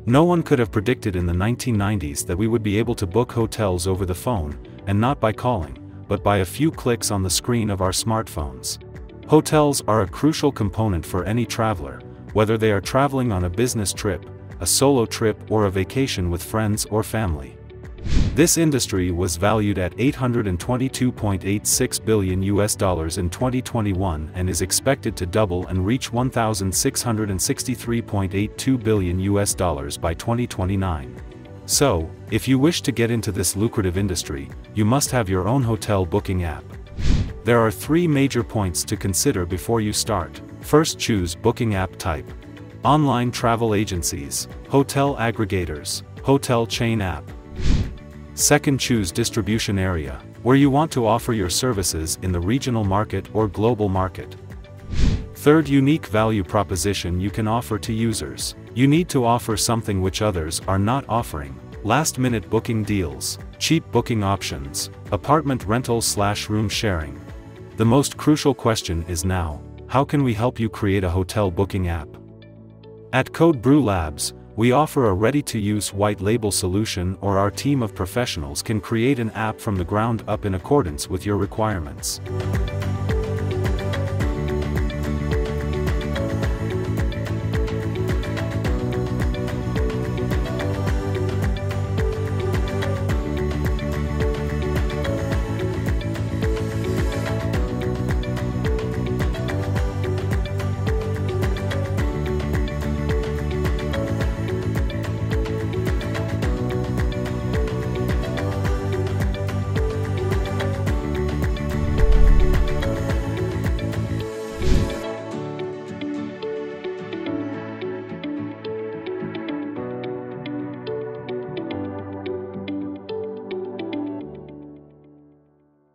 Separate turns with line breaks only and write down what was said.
No one could have predicted in the 1990s that we would be able to book hotels over the phone, and not by calling, but by a few clicks on the screen of our smartphones. Hotels are a crucial component for any traveler, whether they are traveling on a business trip, a solo trip, or a vacation with friends or family. This industry was valued at $822.86 billion in 2021 and is expected to double and reach $1,663.82 billion by 2029. So, if you wish to get into this lucrative industry, you must have your own hotel booking app. There are 3 major points to consider before you start. First, choose booking app type. Online travel agencies, hotel aggregators, hotel chain app. Second, choose distribution area, where you want to offer your services in the regional market or global market. Third, unique value proposition you can offer to users. You need to offer something which others are not offering. Last-minute booking deals, cheap booking options, apartment rental/room sharing. The most crucial question is now, how can we help you create a hotel booking app? At Code Brew Labs, we offer a ready-to-use white-label solution, or our team of professionals can create an app from the ground up in accordance with your requirements.